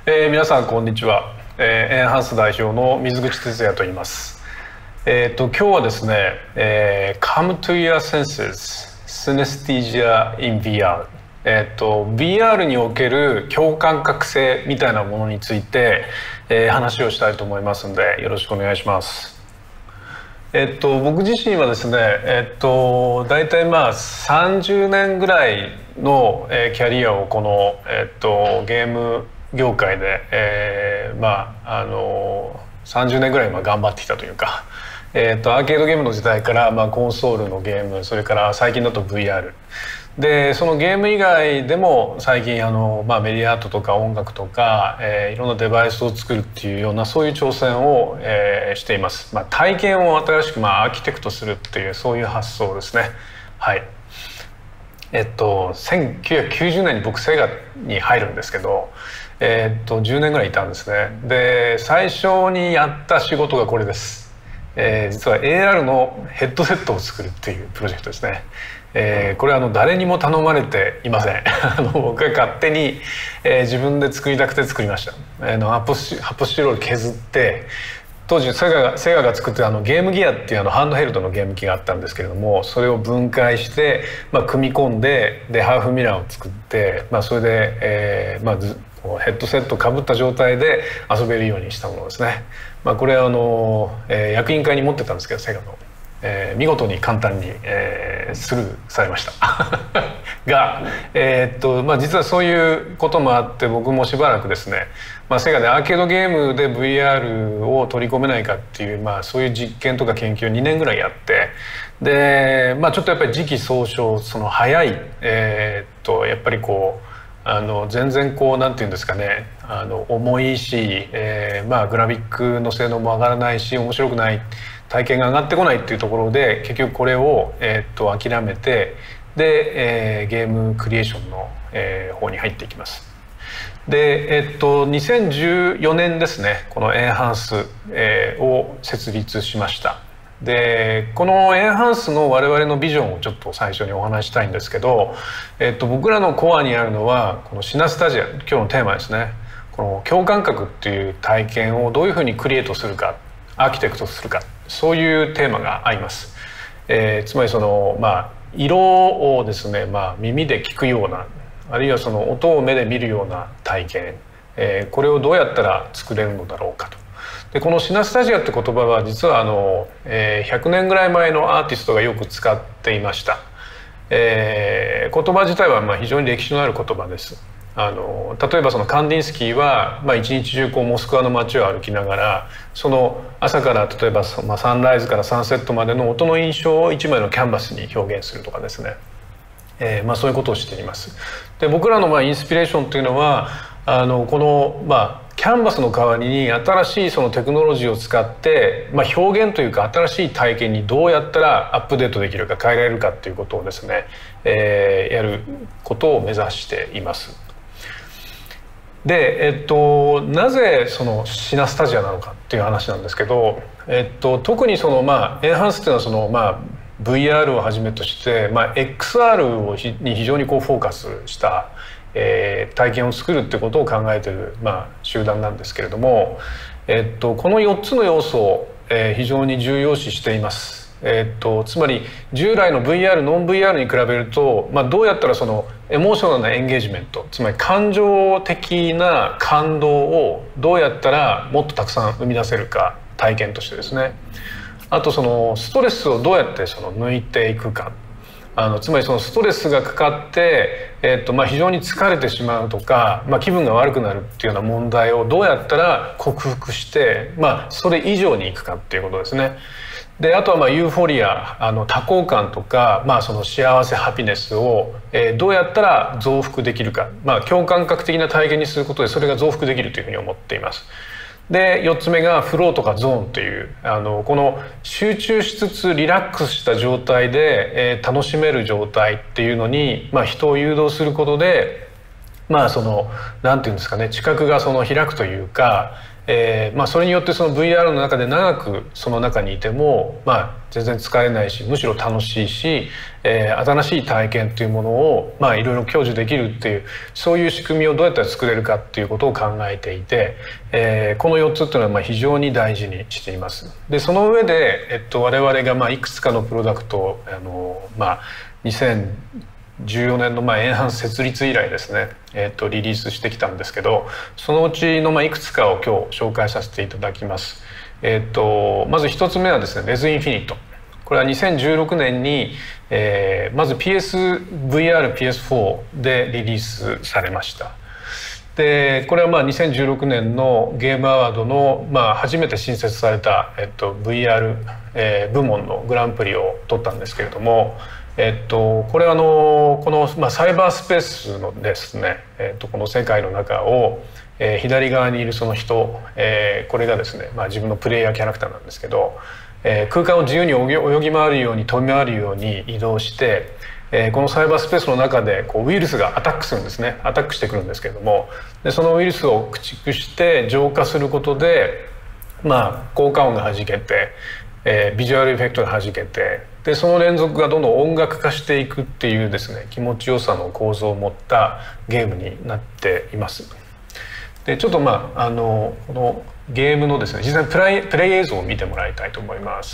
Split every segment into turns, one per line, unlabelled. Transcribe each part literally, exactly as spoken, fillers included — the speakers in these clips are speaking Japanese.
えー、皆さんこんにちは、えー、エンハンス代表の水口哲也と言います。えー、と今日はですね、えー、Come to your senses Synesthesia in ブイアール、えー、と ブイアール における共感覚性みたいなものについて、えー、話をしたいと思いますのでよろしくお願いします。えっと、僕自身はですね、えっと、大体まあさんじゅうねんぐらいの、えー、キャリアをこの、えっと、ゲーム業界で、えー、まああのさんじゅうねんぐらいまあ頑張ってきたというか、えっと、アーケードゲームの時代から、まあ、コンソールのゲーム、それから最近だと ブイアールで、そのゲーム以外でも最近あの、まあ、メディアアートとか音楽とか、えー、いろんなデバイスを作るっていうようなそういう挑戦を、えー、しています。まあ、体験を新しく、まあ、アーキテクトするっていうそういう発想ですね。はい。えっとせんきゅうひゃくきゅうじゅうねんに僕セガに入るんですけど、えっとじゅうねんぐらいいたんですね。で最初にやった仕事がこれです。えー、実は エーアール のヘッドセットを作るっていうプロジェクトですね。えー、これはあの誰にも頼まれていません。あの僕が勝手に、えー、自分で作りたくて作りました。あの発泡ス発泡スチロール削って当時セガがセガが作ってたあのゲームギアっていうあのハンドヘルドのゲーム機があったんですけれども、それを分解して、まあ、組み込んででハーフミラーを作って、まあ、それで、えーまあ、ずヘッドセットかぶった状態で遊べるようにしたものですね。まあ、これはあの、えー、役員会に持ってたんですけどセガの。えー、見事に簡単に、えー、スルーされましたが、えーっとまあ、実はそういうこともあって僕もしばらくですね、まあ、セガでアーケードゲームで ブイアール を取り込めないかっていう、まあ、そういう実験とか研究をにねんぐらいやってで、まあ、ちょっとやっぱり時期尚早その早い、えー、っとやっぱりこうあの全然こうなんていうんですかねあの重いし、えーまあ、グラフィックの性能も上がらないし面白くない体験が上がってこないっていうところで結局これを、えー、っと諦めてで、えー、ゲームクリエーションの、えー、方に入っていきます。で、えっと、にせんじゅうよねんですねこのエンハンス、えー、を設立しました。でこのエンハンスの我々のビジョンをちょっと最初にお話したいんですけど、えっと、僕らのコアにあるのはこのシナスタジア今日のテーマですね。この共感覚っていう体験をどういうふうにクリエイトするかアーキテクトするかそういうテーマがあります。えー、つまりそのまあ色をですね、まあ、耳で聞くようなあるいはその音を目で見るような体験、えー、これをどうやったら作れるのだろうかと。でこのシナスタジアって言葉は実はあの、えー、ひゃくねんぐらい前のアーティストがよく使っていました。えー、言葉自体はまあ非常に歴史のある言葉です。あの例えばそのカンディンスキーは、まあ、一日中こうモスクワの街を歩きながらその朝から例えば、まあ、サンライズからサンセットまでの音の印象を一枚のキャンバスに表現するとかですね、えーまあ、そういうことをしています。で僕らのまあインスピレーションというのはあのこの、まあ、キャンバスの代わりに新しいそのテクノロジーを使って、まあ、表現というか新しい体験にどうやったらアップデートできるか変えられるかということをですね、えー、やることを目指しています。で、えっと、なぜそのシナスタジアなのかっていう話なんですけど、えっと、特にその、まあ、エンハンスっていうのはその、まあ、ブイアール をはじめとして、まあ、エックスアール をひに非常にこうフォーカスした、えー、体験を作るってことを考えている、まあ、集団なんですけれども、えっと、このよっつの要素を、えー、非常に重要視しています。えっと、つまり従来の ブイアール ノン ブイアール に比べると、まあ、どうやったらそのエモーショナルなエンゲージメントつまり感情的な感動をどうやったらもっとたくさん生み出せるか体験としてですね。あとそのストレスをどうやってその抜いていくかあのつまりそのストレスがかかって、えーとまあ、非常に疲れてしまうとか、まあ、気分が悪くなるっていうような問題をどうやったら克服して、まあ、それ以上にいくかっていうことですね。であとはまあユーフォリアあの多幸感とか、まあ、その幸せハピネスを、えー、どうやったら増幅できるか、まあ、共感覚的な体験にすることでそれが増幅できるというふうに思っています。でよっつめがフローとかゾーンというあのこの集中しつつリラックスした状態で、えー、楽しめる状態っていうのに、まあ、人を誘導することでまあそのなんていうんですかね知覚がその開くというか、 えーまあ、それによってその ブイアール の中で長くその中にいても、まあ、全然疲れないしむしろ楽しいし、えー、新しい体験というものを、まあ、いろいろ享受できるっていうそういう仕組みをどうやったら作れるかっていうことを考えていて、えー、このよっつっていうのはまあ非常に大事にしています。でその上で、えっと、我々がまあいくつかのプロダクトをあの、まあ、にせんじゅうよねんのまあエンハンス設立以来ですね、えっと、リリースしてきたんですけど、そのうちのまあいくつかを今日紹介させていただきます。えっと、まず一つ目はですね、レズインフィニット。これはにせんじゅうろくねんに、えー、まず ピーエスブイアール、ピーエスフォー でリリースされました。でこれはまあにせんじゅうろくねんのゲームアワードのまあ初めて新設された、えっと、ブイアール、えー、部門のグランプリを取ったんですけれども、えっと、これはあのこの、まあ、サイバースペースのですね、えっと、この世界の中を、えー、左側にいるその人、えー、これがですね、まあ、自分のプレイヤーキャラクターなんですけど、えー、空間を自由に泳ぎ回るように飛び回るように移動して、えー、このサイバースペースの中でこうウイルスがアタックするんですね。アタックしてくるんですけれども、でそのウイルスを駆逐して浄化することで、まあ、効果音がはじけて、えー、ビジュアルエフェクトがはじけて、でその連続がどんどん音楽化していくっていうですね、気持ちよさの構造を持ったゲームになっています。でちょっとまああのこのゲームのですね、実際にプレイ、プレイ映像を見てもらいたいと思います。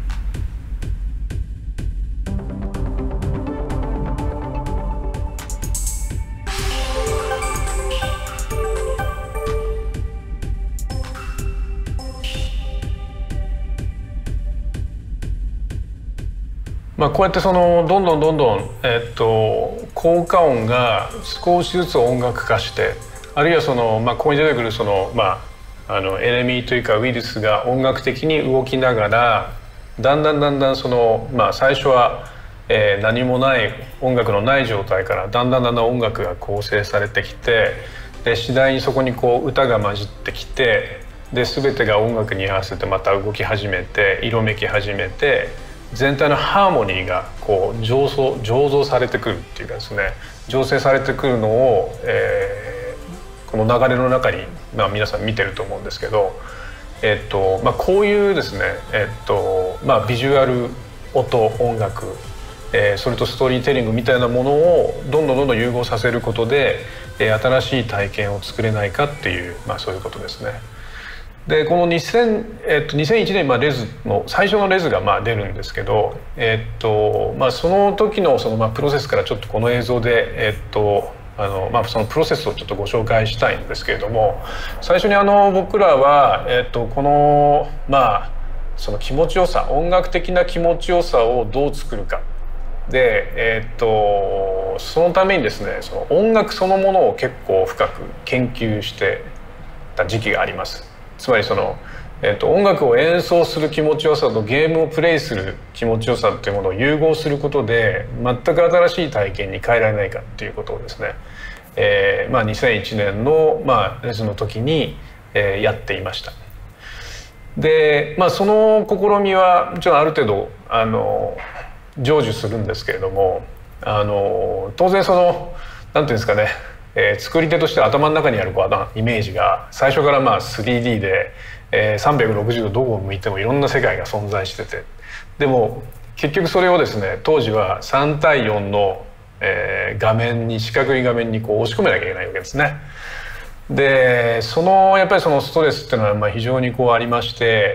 まあ、こうやってそのどんどんどんどん、えっと、効果音が少しずつ音楽化して、あるいはその、まあ、ここに出てくるその、まあ、あのエネミーというかウイルスが音楽的に動きながらだんだんだんだんその、まあ、最初は、えー、何もない音楽のない状態からだんだんだんだん音楽が構成されてきて、で次第にそこにこう歌が混じってきて、で全てが音楽に合わせてまた動き始めて色めき始めて、全体のハーモニーがこう醸造醸造されてくるっていうかですね、醸成されてくるのを、えー、この流れの中に、まあ、皆さん見てると思うんですけど、えっとまあ、こういうですね、えっとまあ、ビジュアル、音、音楽、えー、それとストーリーテリングみたいなものをどんどんどんどん融合させることで、えー、新しい体験を作れないかっていう、まあ、そういうことですね。でこのにせん、えっと、にせんいちねんにまあレズの最初のレズがまあ出るんですけど、えっとまあ、その時のそのまあプロセスからちょっとこの映像で、えっとあのまあ、そのプロセスをちょっとご紹介したいんですけれども、最初にあの僕らは、えっと、このまあその気持ちよさ、音楽的な気持ちよさをどう作るかで、えっとそのためにですね、その音楽そのものを結構深く研究してた時期があります。つまりその、えー、と音楽を演奏する気持ちよさとゲームをプレイする気持ちよさっていうものを融合することで全く新しい体験に変えられないかっていうことをですね、えーまあ、にせんいちねんの、まあ、レズの時に、えー、やっていました。で、まあ、その試みはもちろんある程度あの成就するんですけれども、あの当然そのなんていうんですかね、えー、作り手として頭の中にあるこうイメージが最初からまあ スリーディー で、えー、さんびゃくろくじゅうどどこを向いてもいろんな世界が存在してて、でも結局それをですね当時はさんたいよんの、えー、画面に四角い画面にこう押し込めなきゃいけないわけですね。でそのやっぱりそのストレスっていうのはまあ非常にこうありまして、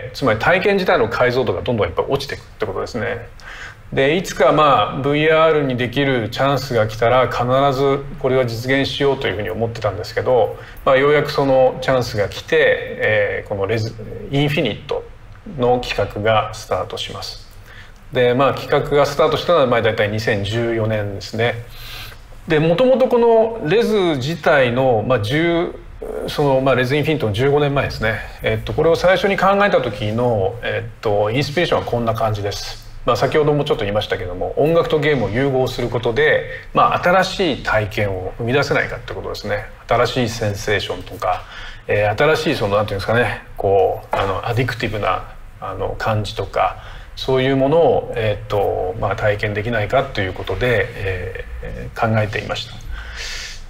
つまり体験自体の解像度がどんどんやっぱり落ちていくってことですね。でいつかまあ ブイアール にできるチャンスが来たら必ずこれは実現しようというふうに思ってたんですけど、まあ、ようやくそのチャンスが来て、えー、このレズインフィニットの企画がスタートします。でまあ企画がスタートしたのはまあ大体にせんじゅうよねんですね。でもともとこのレズ自体の、まあ、10そのまあレズインフィニットのじゅうごねんまえですね、えっと、これを最初に考えた時の、えっと、インスピレーションはこんな感じです。まあ、先ほどもちょっと言いましたけども、音楽とゲームを融合することで、まあ、新しい体験を生み出せないかってことですね。新しいセンセーションとか、えー、新しいそのなんていうんですかね、こうあのアディクティブなあの感じとかそういうものを、えーっとまあ、体験できないかということで、えー、考えていました。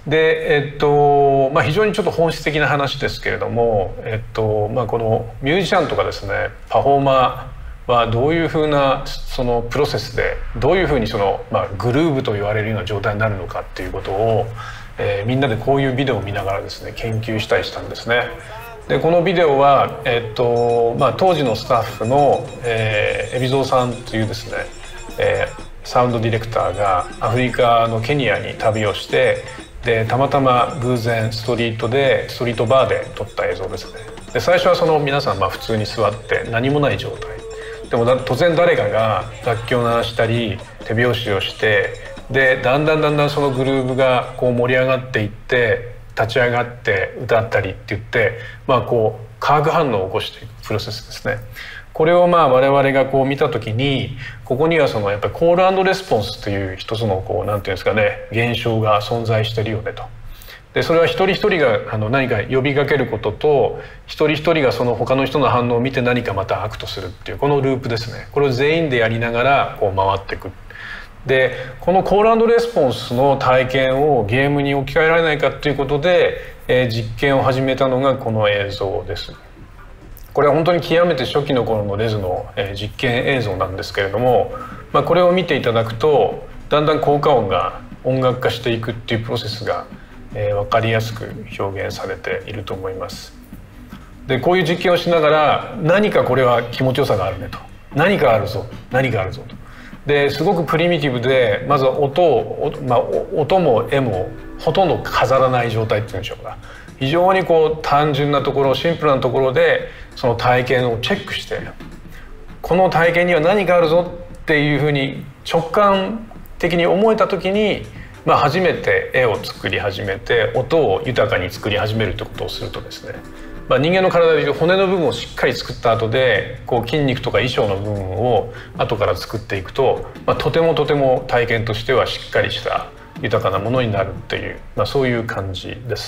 でえっとまあ、非常にちょっと本質的な話ですけれども、えっとまあ、このミュージシャンとかですねパフォーマーはどういうふうなそのプロセスでどういうふうにその、まあ、グルーヴと言われるような状態になるのかっていうことを、えー、みんなでこういうビデオを見ながらですね研究したりしたんですね。でこのビデオは、えっとまあ、当時のスタッフの、えー、海老蔵さんというですね、えー、サウンドディレクターがアフリカのケニアに旅をしてでたまたま偶然ストリートでストリートバーで撮った映像ですね。で最初はその皆さんまあ普通に座って何もない状態でもだ突然誰かが楽器を鳴らしたり手拍子をしてでだんだんだんだんそのグルーヴがこう盛り上がっていって立ち上がって歌ったりって言ってまあこう化学反応を起こしていくプロセスですね。これをまあ我々がこう見た時にここにはそのやっぱりコール&レスポンスという一つのこうなんていうんですかね現象が存在してるよねと。でそれは一人一人があの何か呼びかけることと一人一人がその他の人の反応を見て何かまたアクトするっていうこのループですね。これを全員でやりながらこう回っていく。でこのコール&レスポンスの体験をゲームに置き換えられないかということで、えー、実験を始めたのがこの映像です。これは本当に極めて初期の頃のレズの、えー、実験映像なんですけれども、まあ、これを見ていただくとだんだん効果音が音楽化していくっていうプロセスが、えー、分かりやすく表現されていると思います。でこういう実験をしながら何かこれは気持ちよさがあるねと何かあるぞ何かあるぞと。ですごくプリミティブでまず音を、まあ、音も絵もほとんど飾らない状態っていうんでしょうか。非常にこう単純なところシンプルなところでその体験をチェックしてこの体験には何かあるぞっていうふうに直感的に思えた時に、まあ、初めて絵を作り始めて音を豊かに作り始めるってことをするとですね、まあ、人間の体でいう骨の部分をしっかり作った後でこう筋肉とか衣装の部分を後から作っていくと、まあ、とてもとても体験としてはしっかりした豊かなものになるっていう、まあ、そういう感じです。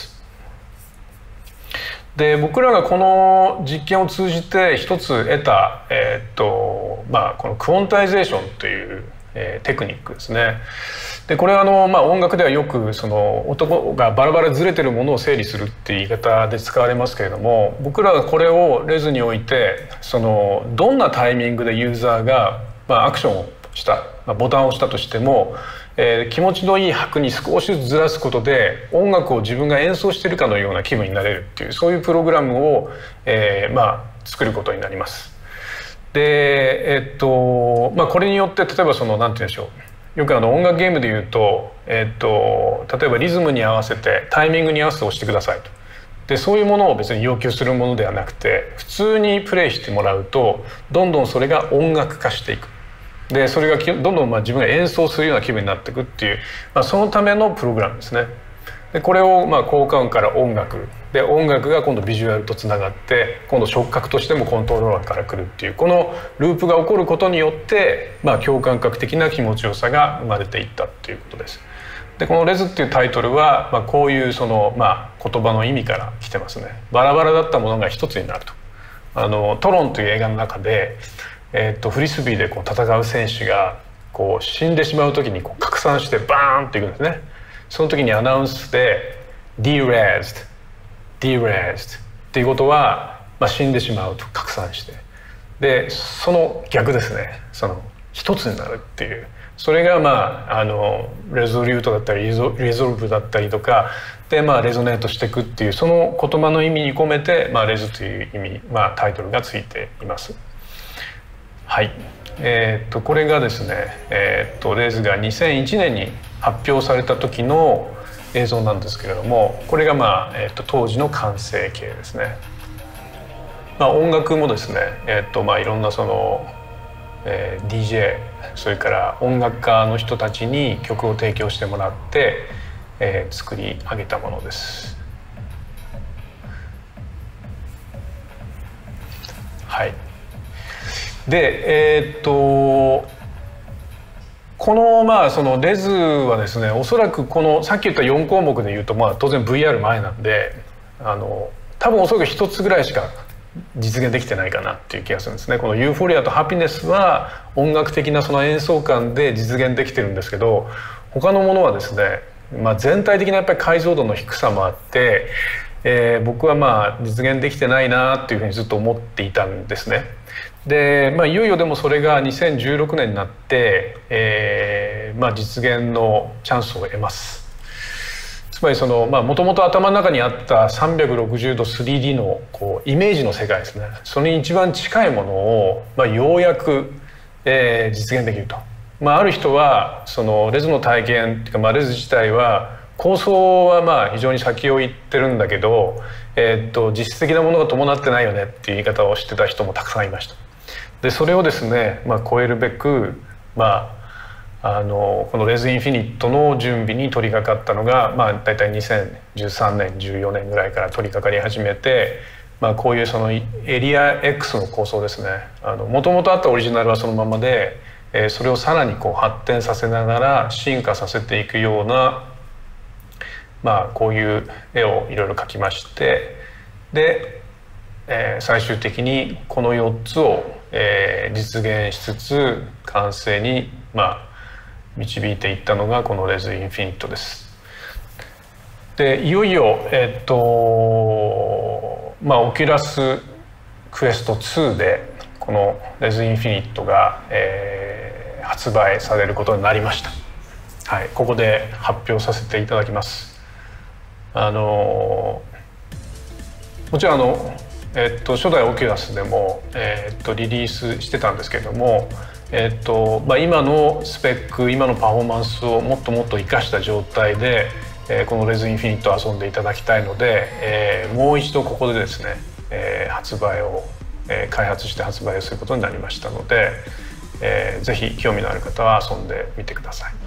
で僕らがこの実験を通じて一つ得た、えーっとまあ、このクオンタイゼーションという、えー、テクニックですね。でこれはあの、まあ、音楽ではよくその音がバラバラずれてるものを整理するっていう言い方で使われますけれども僕らはこれをレズにおいてそのどんなタイミングでユーザーが、まあ、アクションをした、まあ、ボタンを押したとしてもえー、気持ちのいい拍に少しずつずらすことで音楽を自分が演奏しているかのような気分になれるっていうそういうプログラムを、えー、まあ作ることになります。でえっとまあこれによって例えばそのなんて言うんでしょうよくあの音楽ゲームで言うと、えっと例えばリズムに合わせてタイミングに合わせて押してくださいと。でそういうものを別に要求するものではなくて普通にプレイしてもらうとどんどんそれが音楽化していく。でそれがどんどんまあ自分が演奏するような気分になっていくっていう、まあ、そのためのプログラムですね。でこれをまあ効果音から音楽で音楽が今度ビジュアルとつながって今度触覚としてもコントローラーから来るっていうこのループが起こることによってまあ共感覚的な気持ちよさが生まれていったっていうことです。でこの「レズ」っていうタイトルは、まあ、こういうその、まあ、言葉の意味から来てますね。バラバラだったものが一つになると。あのトロンという映画の中でえー、とフリスビーでこう戦う選手がこう死んでしまう時にこう拡散してバーンっていくんですね。その時にアナウンスで「Derazed」「Derazed」っていうことは、まあ、死んでしまうと拡散してでその逆ですねその一つになるっていうそれがまああのレゾリュートだったりレゾレゾルブだったりとかで、まあ、レゾネートしていくっていうその言葉の意味に込めて、まあ、レズという意味、まあ、タイトルがついています。はい、えー、とこれがですね、えー、とレズがにせんいちねんに発表された時の映像なんですけれどもこれが、まあえー、と当時の完成形ですね。まあ、音楽もですね、えーとまあ、いろんなその、えー、ディージェー それから音楽家の人たちに曲を提供してもらって、えー、作り上げたものです。はい。でえー、っとこのまあそのレズはですねおそらくこのさっき言ったよん項目で言うとまあ当然 ブイアール 前なんであの多分おそらくひとつぐらいしか実現できてないかなっていう気がするんですね。このユーフォリアとハピネスは音楽的なその演奏感で実現できてるんですけど他のものはですねまあ、全体的なやっぱり解像度の低さもあって、えー、僕はまあ実現できてないなっていうふうにずっと思っていたんですね。で、まあ、いよいよでもそれがにせんじゅうろくねんになって、えーまあ、実現のチャンスを得ます。つまりそのもともと頭の中にあったさんびゃくろくじゅうど スリーディー のこうイメージの世界ですね、それに一番近いものを、まあ、ようやく、えー、実現できると。まあ、ある人はそのレズの体験っていうか、まあ、レズ自体は構想はまあ非常に先を行ってるんだけど、えー、っと実質的なものが伴ってないよねっていう言い方をしてた人もたくさんいました。でそれをですね、まあ、超えるべく、まあ、あのこのレズインフィニットの準備に取り掛かったのが、まあ、大体にせんじゅうさんねんじゅうよねんぐらいから取り掛かり始めて、まあ、こういうそのエリア X の構想ですね、もともとあったオリジナルはそのままで、えー、それをさらにこう発展させながら進化させていくような、まあ、こういう絵をいろいろ描きまして、で、えー、最終的にこのよっつを、えー、実現しつつ完成に、まあ、導いていったのがこのレズインフィニットです。でいよいよ、えー、っとまあ、オキュラスクエストツーでこのレズインフィニットが、えー、発売されることになりました。はい、ここで発表させていただきます。あのもちろんあの、えっと、初代オキュラスでも、えっと、リリースしてたんですけれども、えっとまあ、今のスペック今のパフォーマンスをもっともっと生かした状態で、えー、このレズインフィニットを遊んでいただきたいので、えー、もう一度ここでですね、えー、発売を、えー、開発して発売をすることになりましたので、えー、ぜひ興味のある方は遊んでみてください。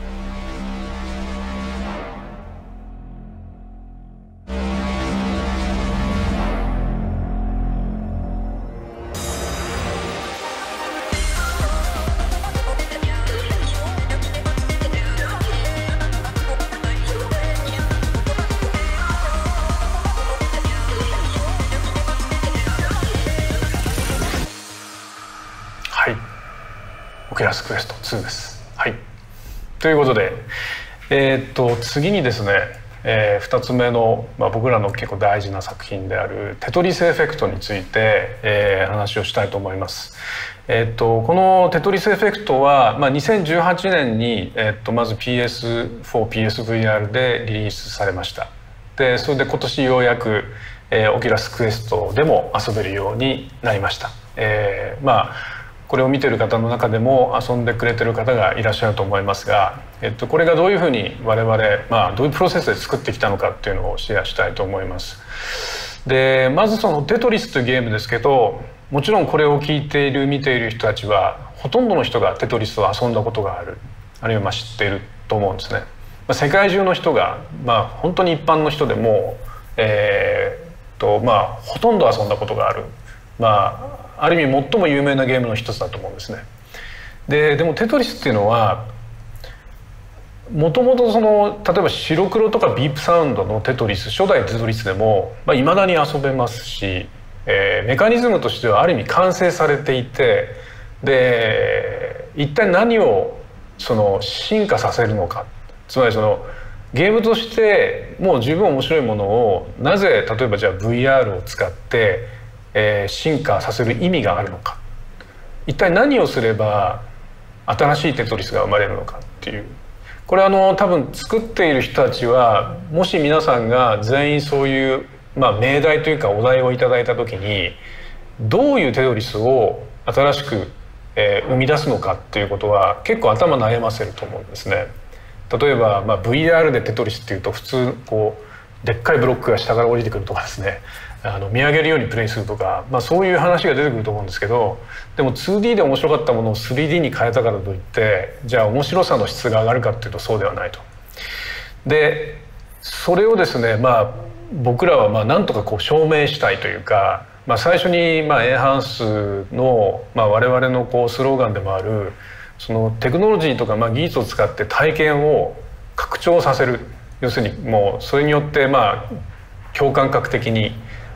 オキュラスクエストツーです。はい、ということで、えー、っと次にですね、えー、ふたつめの、まあ、僕らの結構大事な作品であるテトリスエフェクトについて、えー、話をしたいと思います。えー、っとこのテトリスエフェクトは、まあ、にせんじゅうはちねんに、えー、っとまず ピーエスフォー、ピーエスブイアール でリリースされました。でそれで今年ようやく、えー、オキュラスクエストでも遊べるようになりました。えー、まあこれを見てる方の中でも遊んでくれてる方がいらっしゃると思いますが、えっと、これがどういうふうに我々、まあ、どういうプロセスで作ってきたのかっていうのをシェアしたいと思います。でまずそのテトリスというゲームですけど、もちろんこれを聞いている見ている人たちはほとんどの人がテトリスを遊んだことがある、あるいはまあ知っていると思うんですね。まあ、世界中の人が、まあ、本当に一般の人でも、えー、っとまあほとんど遊んだことがある、まあある意味最も有名なゲームの一つだと思うんですね。ででもテトリスっていうのはもともとその例えば白黒とかビープサウンドのテトリス、初代テトリスでもいまあ、未だに遊べますし、えー、メカニズムとしてはある意味完成されていて、で一体何をその進化させるのか、つまりそのゲームとしてもう十分面白いものをなぜ例えばじゃあ ブイアール を使ってえー、進化させる意味があるのか、一体何をすれば新しいテトリスが生まれるのかっていう、これあの多分作っている人たちはもし皆さんが全員そういう、まあ、命題というかお題をいただいた時にどういうテトリスを新しく、えー、生み出すのかっていうことは結構頭悩ませると思うんですね。例えば、まあ、ブイアール でテトリスっていうと普通こうでっかいブロックが下から降りてくるとかですね、あの見上げるようにプレイするとか、まあ、そういう話が出てくると思うんですけど、でも ツーディー で面白かったものを スリーディー に変えたからといってじゃあ面白さの質が上がるかっていうとそうではないと。でそれをですね、まあ、僕らはまあなんとかこう証明したいというか、まあ、最初にまあエンハンスの、まあ、我々のこうスローガンでもあるそのテクノロジーとかまあ技術を使って体験を拡張させる、要するにもうそれによってまあ共感覚的に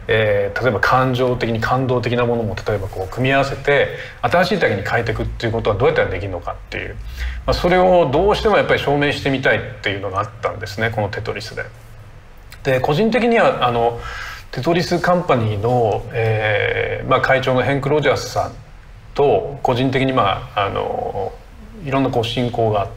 えー、例えば感情的に感動的なものも例えばこう組み合わせて新しい体験に変えていくっていうことはどうやったらできるのかっていう、まあ、それをどうしてもやっぱり証明してみたいっていうのがあったんですね、このテトリスで。で個人的にはあのテトリスカンパニーの、えーまあ、会長のヘンク・ロジャースさんと個人的に、まあ、あのいろんなこう親交があって、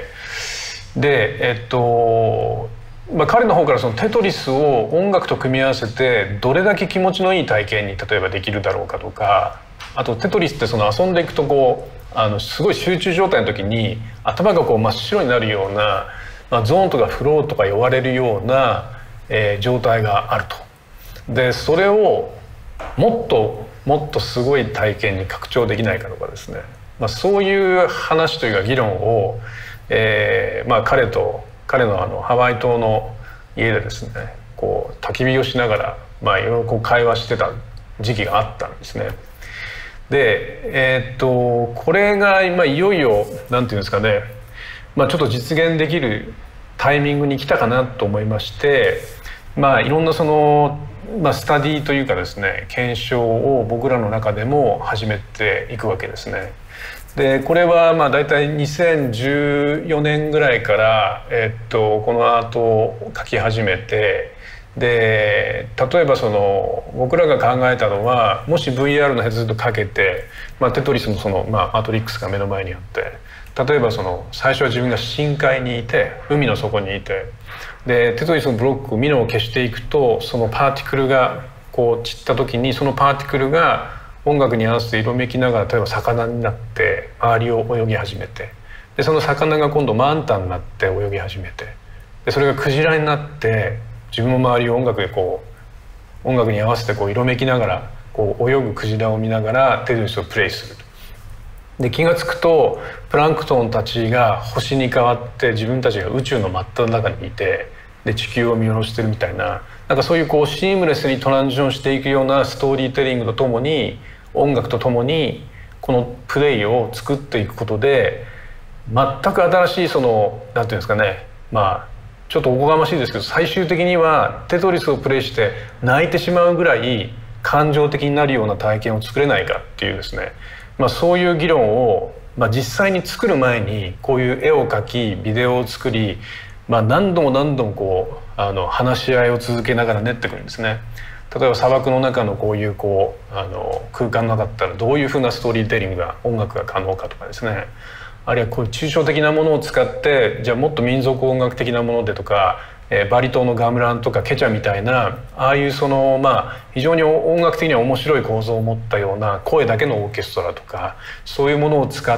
でえっとまあ、彼の方からそのテトリスを音楽と組み合わせてどれだけ気持ちのいい体験に例えばできるだろうかとか、あとテトリスってその遊んでいくとこうあのすごい集中状態の時に頭がこう真っ白になるような、まあ、ゾーンとかフローとか呼ばれるような、えー、状態があると。でそれをもっともっとすごい体験に拡張できないかとかですね、まあ、そういう話というか議論を、えーまあ、彼と彼のあのハワイ島の家でですねこう焚き火をしながら、まあ、いろいろこう会話してた時期があったんですね。でえー、っとこれが今いよいよなんていうんですかね、まあ、ちょっと実現できるタイミングに来たかなと思いまして、まあ、いろんなその、まあ、スタディというかですね検証を僕らの中でも始めていくわけですね。でこれはまあ大体にせんじゅうよねんぐらいから、えっと、このアートを描き始めて、で例えばその僕らが考えたのはもし ブイアール のヘッドセットかけて、まあ、テトリスもその、まあ、マトリックスが目の前にあって例えばその最初は自分が深海にいて海の底にいてでテトリスのブロックをミノを消していくとそのパーティクルがこう散った時にそのパーティクルが音楽に合わせて色めきながら例えば魚になって周りを泳ぎ始めてでその魚が今度マンタになって泳ぎ始めてでそれがクジラになって自分の周りを音楽でこう音楽に合わせてこう色めきながらこう泳ぐクジラを見ながらテトリスをプレイする。で気が付くとプランクトンたちが星に変わって自分たちが宇宙の真っ只中にいてで地球を見下ろしてるみたいななんかそういうこうシームレスにトランジションしていくようなストーリーテリングとともに音楽とともにこのプレイを作っていくことで全く新しいそのなんていうんですかね、まあちょっとおこがましいですけど最終的にはテトリスをプレイして泣いてしまうぐらい感情的になるような体験を作れないかっていうですね、まあ、そういう議論を、まあ、実際に作る前にこういう絵を描きビデオを作り、まあ、何度も何度もこうあの話し合いを続けながら練ってくるんですね。例えば砂漠の中のこういうこうあの空間の中だったらどういうふうなストーリーテリングが音楽が可能かとかですね、あるいはこういう抽象的なものを使ってじゃあもっと民族音楽的なものでとか、えー、バリ島のガムランとかケチャみたいなああいうそのまあ非常に音楽的には面白い構造を持ったような声だけのオーケストラとかそういうものを使って、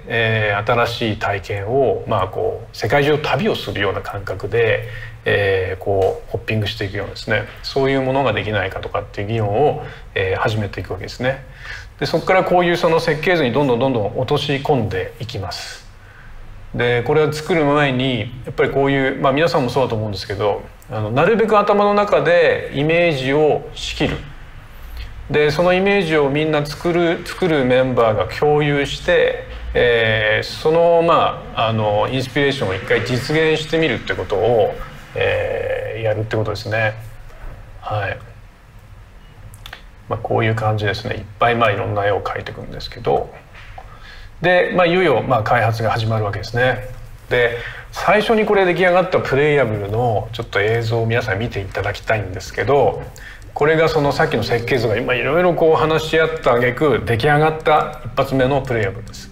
えー、新しい体験をまあこう世界中を旅をするような感覚で、えー、こうホッピングしていくようなですねそういうものができないかとかっていう議論を、えー、始めていくわけですね。でそこからこういうその設計図にどんどんどんどん落とし込んでいきます。でこれを作る前にやっぱりこういう、まあ、皆さんもそうだと思うんですけどあのなるべく頭の中でイメージを仕切る。でそのイメージをみんな作る作るメンバーが共有して、えー、そのまああのインスピレーションを一回実現してみるってことを、えー、やるってことですね。はい。まあ、こういう感じですね。いっぱいまあいろんな絵を描いていくんですけどで、まあ、いよいよまあ開発が始まるわけですね。で最初にこれ出来上がったプレイヤブルのちょっと映像を皆さん見ていただきたいんですけどこれがそのさっきの設計図が今いろいろこう話し合った挙句出来上がった一発目のプレイヤブルです。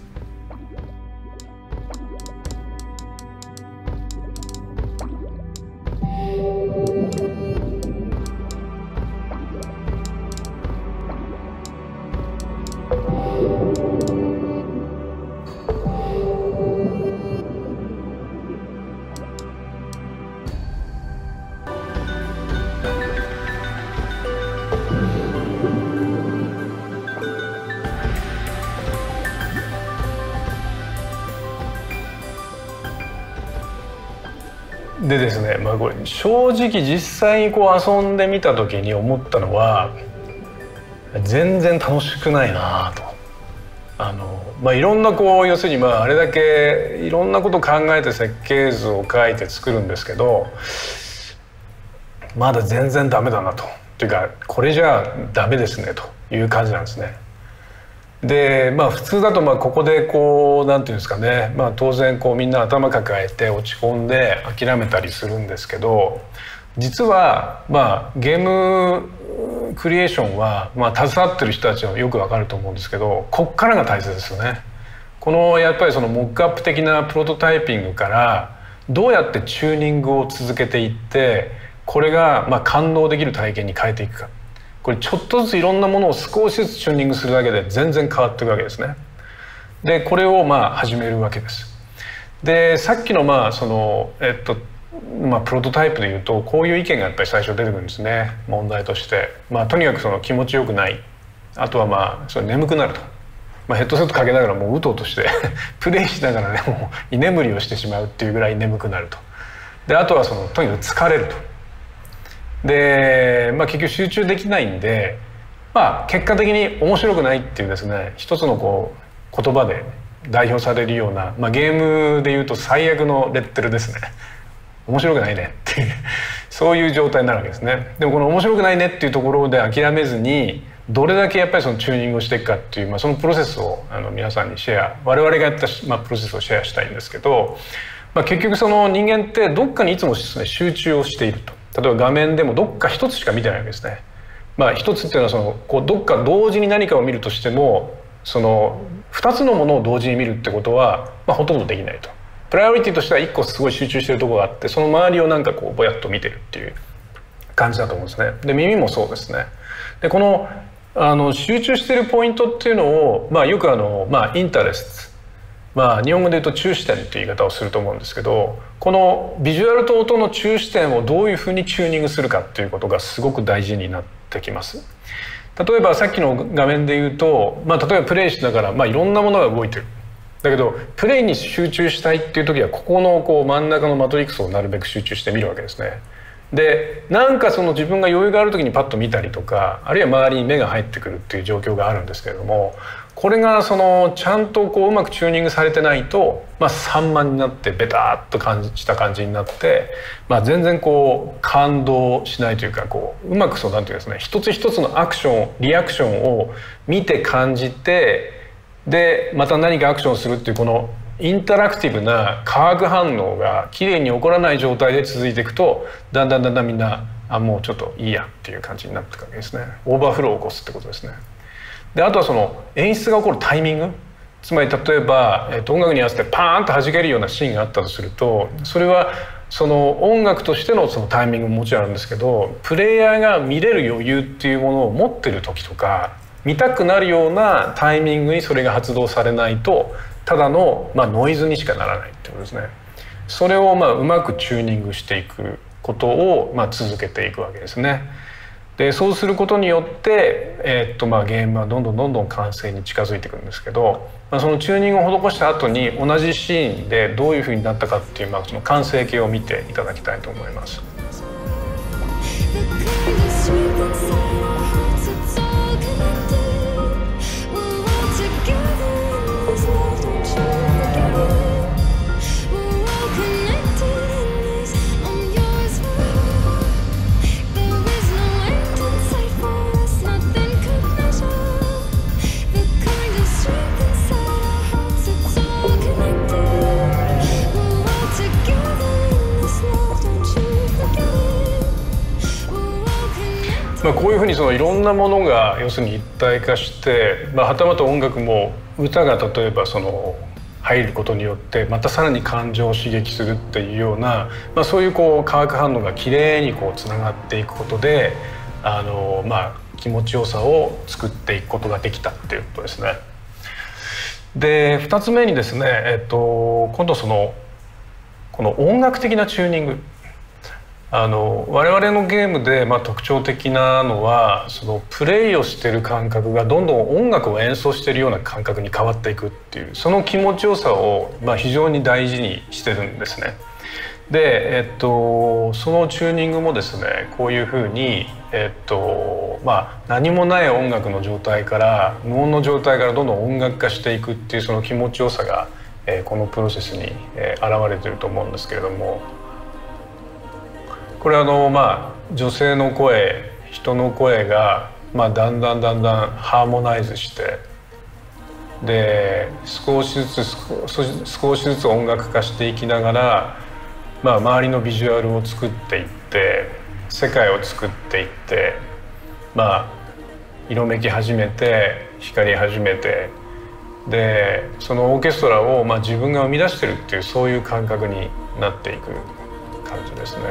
でですね、まあ、これ正直実際にこう遊んでみた時に思ったのは全然楽しくないなと。あの、まあ、いろんなこう要するにまああれだけいろんなこと考えて設計図を書いて作るんですけどまだ全然ダメだなと。 というかこれじゃダメですねという感じなんですね。でまあ普通だとまあここでこうなんていうんですかね、まあ、当然こうみんな頭抱えて落ち込んで諦めたりするんですけど、実はまあゲームクリエーションはまあ携わってる人たちはよくわかると思うんですけど、こっからが大切ですよね。このやっぱりそのモックアップ的なプロトタイピングからどうやってチューニングを続けていってこれがまあ感動できる体験に変えていくか、これちょっとずついろんなものを少しずつチューニングするだけで全然変わっていくわけですね。でこれをまあ始めるわけです。でさっきのまあそのえっとまあプロトタイプでいうとこういう意見がやっぱり最初出てくるんですね、問題として。まあとにかくその気持ちよくない、あとはまあそれ眠くなると、まあ、ヘッドセットかけながらもううとうとしてプレイしながらねもう居眠りをしてしまうっていうぐらい眠くなると。であとはそのとにかく疲れると。で、まあ、結局集中できないんで、まあ、結果的に面白くないっていうですね一つのこう言葉で代表されるような、まあ、ゲームでいうと最悪のレッテルですね。面白くないねっていうそういう状態になるわけですね。でもこの面白くないねっていうところで諦めずにどれだけやっぱりそのチューニングをしていくかっていう、まあ、そのプロセスをあの皆さんにシェア、我々がやった、まあ、プロセスをシェアしたいんですけど、まあ、結局その人間ってどっかにいつもですね集中をしていると。例えば画面でもどっか一つしか見てないわけですね。まあ一つっていうのはそのこうどっか同時に何かを見るとしてもその二つのものを同時に見るってことは、まあ、ほとんどできないと。プライオリティとしては一個すごい集中してるところがあってその周りをなんかこうぼやっと見てるっていう感じだと思うんですね。で耳もそうですね。でこのあの集中してるポイントっていうのを、まあ、よくあの、まあ、インタレスト、まあ、日本語で言うと中視点っていう言い方をすると思うんですけど、このビジュアルと音の中視点をどういうふうにチューニングするかっていうことがすごく大事になってきます。例えばさっきの画面で言うと、まあ、例えばプレイしながら、まあ、いろんなものが動いてる。だけどプレイに集中したいっていう時はここのこう真ん中のマトリックスをなるべく集中して見るわけですね。でなんかその自分が余裕がある時にパッと見たりとか、あるいは周りに目が入ってくるっていう状況があるんですけれども、これがそのちゃんとこううまくチューニングされてないと、まあ、散漫になってベタっと感じした感じになって、まあ、全然こう感動しないというか、こううまくそうなんていうんですね、一つ一つのアクションリアクションを見て感じて、でまた何かアクションをするっていうこのインタラクティブな化学反応がきれいに起こらない状態で続いていくと、だんだんだんだんみんなあもうちょっといいやっていう感じになっていくわけですね。オーバーフローを起こすってことですね。であとはその演出が起こるタイミング、つまり例えば、えっと、音楽に合わせてパーンと弾けるようなシーンがあったとすると、それはその音楽としてのそのタイミングももちろんあるんですけど、プレイヤーが見れる余裕っていうものを持ってる時とか、見たくなるようなタイミングにそれが発動されないとただの、まあ、ノイズにしかならないってことですね。それをまあうまくチューニングしていくことをまあ続けていくわけですね。でそうすることによって、えーっとまあ、ゲームはどんどんどんどん完成に近づいていくんですけど、まあ、そのチューニングを施した後に同じシーンでどういうふうになったかっていう、まあ、その完成形を見ていただきたいと思います。まあ、こういうふうにそのいろんなものが要するに一体化して、まあ、はたまた音楽も歌が例えばその入ることによってまたさらに感情を刺激するっていうような、まあ、そういうこう化学反応がきれいにこうつながっていくことで、あの、まあ、気持ちよさを作っていくことができたっていうことですね。でふたつめにですね、えっと、今度そのこの音楽的なチューニング、あの我々のゲームでまあ特徴的なのはそのプレイをしてる感覚がどんどん音楽を演奏してるような感覚に変わっていくっていう、その気持ちよさをまあ非常に大事にしてるんですね。で、えっと、そのチューニングもですねこういうふうに、えっとまあ、何もない音楽の状態から無音の状態からどんどん音楽化していくっていうその気持ちよさが、えー、このプロセスに、えー、現れていると思うんですけれども、これはあのまあ女性の声、 人の声が、まあ、だんだんだんだんハーモナイズして、で少しずつ少しずつ音楽化していきながら、まあ、周りのビジュアルを作っていって世界を作っていって、まあ、色めき始めて光り始めて、でそのオーケストラを、まあ、自分が生み出してるっていうそういう感覚になっていく感じですね。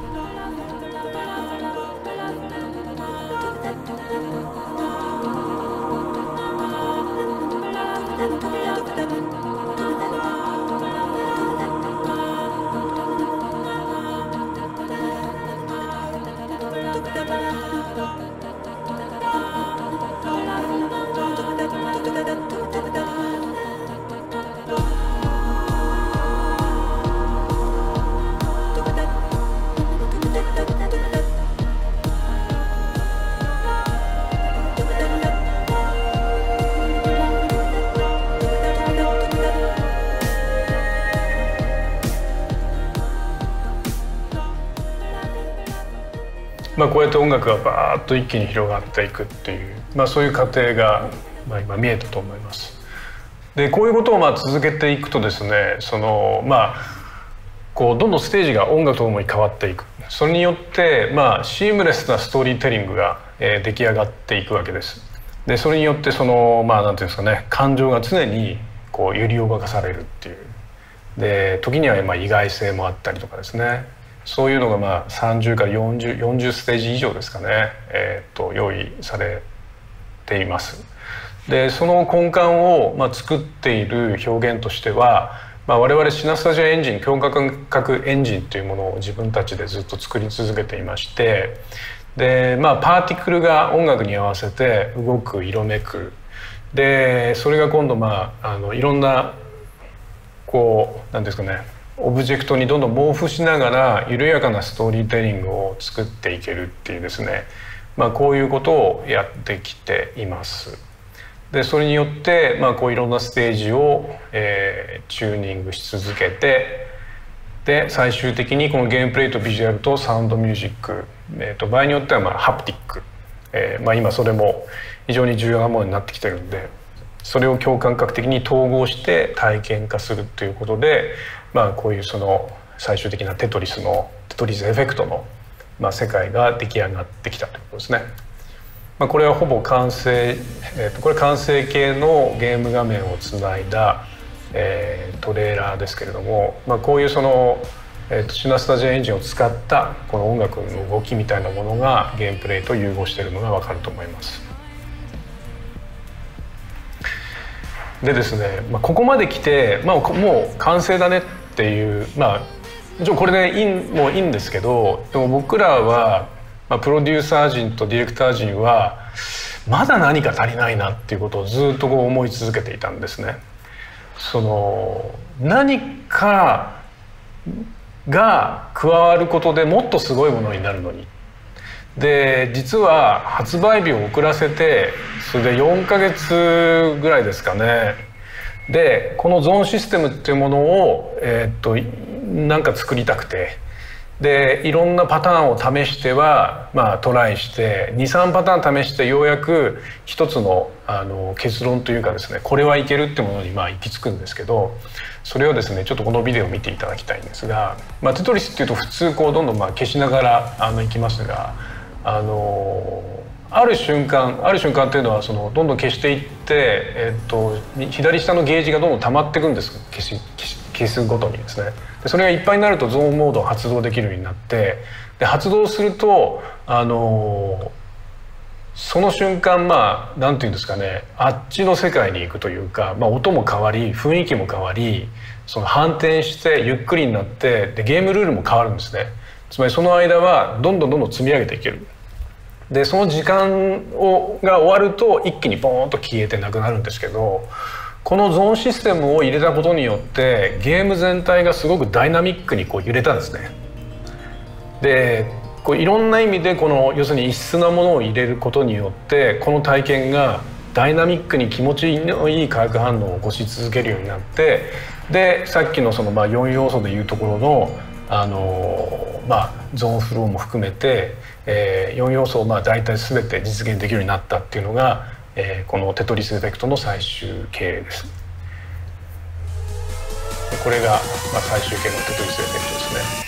まあ、こうやって音楽がバーッと一気に広がっていくっていう、まあ、そういう過程が、まあ、今見えたと思います。でこういうことをまあ続けていくとですね、そのまあこうどんどんステージが音楽とともに変わっていく。それによってまあシームレスなストーリーテリングが、えー、出来上がっていくわけです。でそれによってそのまあなんていうんですかね、感情が常にこう揺り動かされるっていう。で時にはまあ意外性もあったりとかですね。そういうのがまあさんじゅうからよんじゅう、よんじゅうステージ以上ですかね、えー、と用意されています。でその根幹をまあ作っている表現としては、まあ、我々シナスタジアエンジン強化感覚エンジンというものを自分たちでずっと作り続けていまして、で、まあ、パーティクルが音楽に合わせて動く色めく、でそれが今度まああのいろんなこう何ですかね、オブジェクトにどんどん毛布しながら緩やかなストーリーテリングを作っていけるっていうですね、まあ、こういうことをやってきています。でそれによって、まあ、こういろんなステージを、えー、チューニングし続けて、で最終的にこのゲームプレイとビジュアルとサウンドミュージック、えー、と場合によってはまあハプティック、えーまあ、今それも非常に重要なものになってきてるんで、それを共感覚的に統合して体験化するということで、まあ、こういうその最終的なテトリスのテトリスエフェクトの、まあ、世界が出来上がってきたということですね。まあ、これはほぼ完成、えー、とこれ完成形のゲーム画面をつないだ、えー、トレーラーですけれども、まあ、こういうその、えー、とシナスタジアエンジンを使ったこの音楽の動きみたいなものがゲームプレイと融合しているのが分かると思います。でですね、まあ、ここまで来て、まあ、もう完成だねっていう、まあもちろんこれでいいもういいんですけど、でも僕らは、まあ、プロデューサー陣とディレクター陣はまだ何か足りないなっていうことをずっとこう思い続けていたんですね。その何かが加わることでもっとすごいものになるのに。で実は発売日を遅らせてそれでよんかげつぐらいですかね。でこのゾーンシステムっていうものを、えー、っとなんか作りたくて、でいろんなパターンを試しては、まあ、トライしてにさんパターン試してようやく一つの、あの結論というかですね、これはいけるってものにまあ行き着くんですけど、それをですねちょっとこのビデオを見ていただきたいんですが、まあ、テトリスっていうと普通こうどんどんまあ消しながらあのいきますが、あのある瞬間ある瞬間っていうのはそのどんどん消していって、えっと、左下のゲージがどんどん溜まっていくんです。消し消し消すごとにですね。でそれがいっぱいになるとゾーンモードを発動できるようになって、で発動するとあのその瞬間まあなんていうんですかね、あっちの世界に行くというか、まあ、音も変わり雰囲気も変わり、その反転してゆっくりになって、でゲームルールも変わるんですね。つまりその間はどんどんどんどん積み上げていける。でその時間をが終わると一気にボーンと消えてなくなるんですけど、このゾーンシステムを入れたことによってゲーム全体がすごくダイナミックにこう揺れたんですね。でこういろんな意味でこの要するに異質なものを入れることによってこの体験がダイナミックに気持ちのいい化学反応を起こし続けるようになって、でさっきのそのまあよん要素でいうところのあのまあゾーンフローも含めて、えー、よん要素をまあ大体全て実現できるようになったっていうのが、えー、このテトリスエフェクトの最終形です。でこれが、まあ、最終形のテトリスエフェクトですね。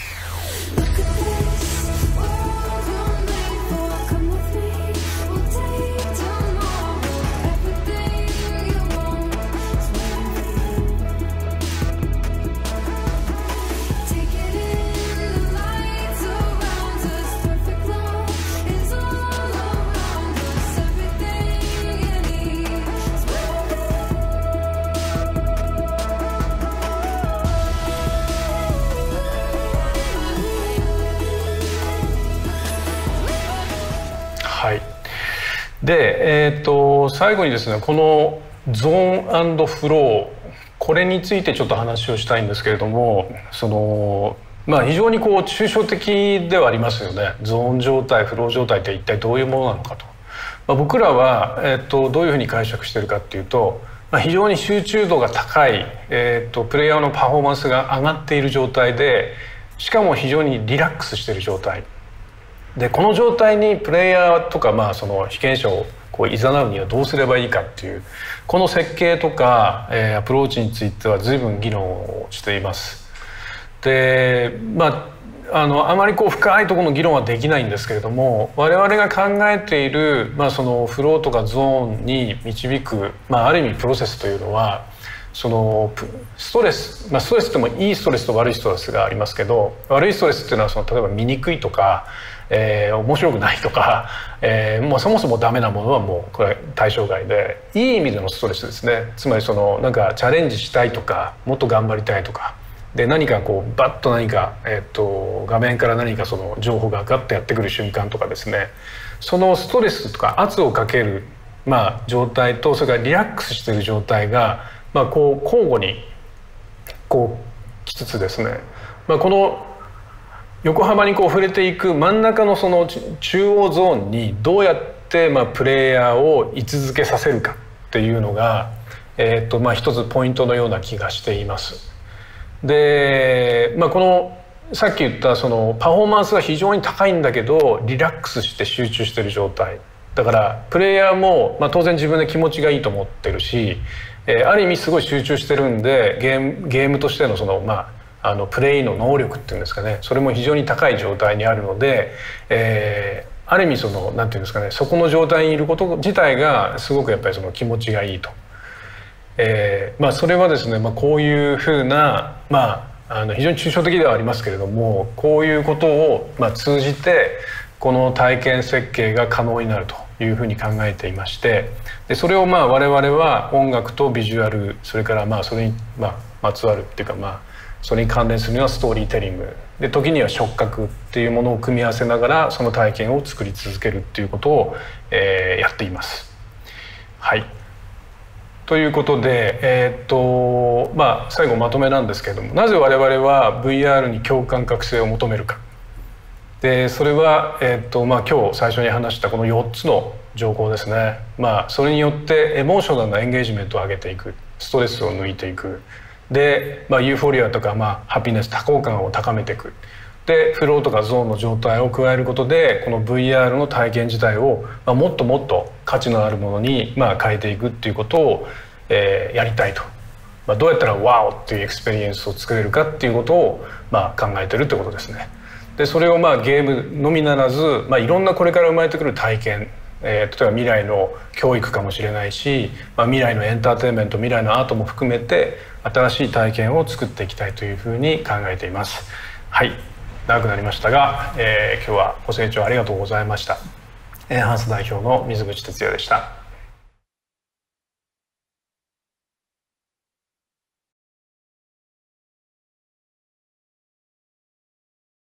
はい、で、えー、と最後にですねこのゾーン&フロー、これについてちょっと話をしたいんですけれども、そのまあ非常にこう抽象的ではありますよね。ゾーン状態フロー状態って一体どういうものなのかと、まあ、僕らは、えー、とどういうふうに解釈しているかっていうと、まあ、非常に集中度が高い、えー、とプレイヤーのパフォーマンスが上がっている状態で、しかも非常にリラックスしている状態で、この状態にプレイヤーとか、まあ、その被験者をこう誘うにはどうすればいいかっていう、この設計とか、えー、アプローチについては随分議論をしています。で、まあ、あのあまりこう深いところの議論はできないんですけれども、我々が考えている、まあ、そのフローとかゾーンに導く、まあ、ある意味プロセスというのは、そのストレス、まあ、ストレスってもいいストレスと悪いストレスがありますけど、悪いストレスっていうのはその例えば見にくいとか、えー、面白くないとか、えー、もうそもそもダメなものはもうこれは対象外で、いい意味でのストレスですね。つまりそのなんかチャレンジしたいとか、もっと頑張りたいとかで、何かこうバッと何か、えー、と画面から何かその情報がガッとやってくる瞬間とかですね、そのストレスとか圧をかける、まあ、状態と、それからリラックスしている状態が、まあ、こう交互にこうきつつですね、まあ、この横幅にこう触れていく真ん中のその中央ゾーンにどうやってまあプレイヤーを居続けさせるかっていうのが、えーとまあ一つポイントのような気がしています。で、まあ、このさっき言ったそのパフォーマンスが非常に高いんだけどリラックスして集中してる状態だから、プレイヤーもまあ当然自分で気持ちがいいと思ってるし、えー、ある意味すごい集中してるんで、ゲーム、ゲームとしてのそのまああのプレイの能力っていうんですかね、それも非常に高い状態にあるので、えー、ある意味そのなんていうんですかね、そこの状態にいること自体がすごくやっぱりその気持ちがいいと、えー、まあそれはですね、まあ、こういうふうな、まあ、あの非常に抽象的ではありますけれども、こういうことをまあ通じてこの体験設計が可能になるというふうに考えていまして、でそれをまあ我々は音楽とビジュアル、それからまあそれにまあまつわるっていうか、まあそれに関連するのはストーリーテリングで、時には触覚っていうものを組み合わせながらその体験を作り続けるっていうことを、えー、やっています。はい、ということで、えー、っとまあ最後まとめなんですけれども、なぜ我々は ブイアール に共感覚醒を求めるか。でそれは、えーっとまあ、今日最初に話したこのよっつの条項ですね。まあ、それによってエモーショナルなエンゲージメントを上げていく、ストレスを抜いていく、で、まあ、ユーフォリアとか、まあ、ハピネス、多幸感を高めていく、でフローとかゾーンの状態を加えることで、この ブイアール の体験自体を、まあ、もっともっと価値のあるものに、まあ、変えていくっていうことを、えー、やりたいと、まあ、どうやったらワオっていうエクスペリエンスを作れるかっていうことを、まあ、考えてるってことですね。でそれをまあゲームのみならず、まあ、いろんなこれから生まれてくる体験、えー、例えば未来の教育かもしれないし、まあ、未来のエンターテインメント、未来のアートも含めて新しい体験を作っていきたいというふうに考えています。はい、長くなりましたが、えー、今日はご清聴ありがとうございました。エンハンス代表の水口哲也でした。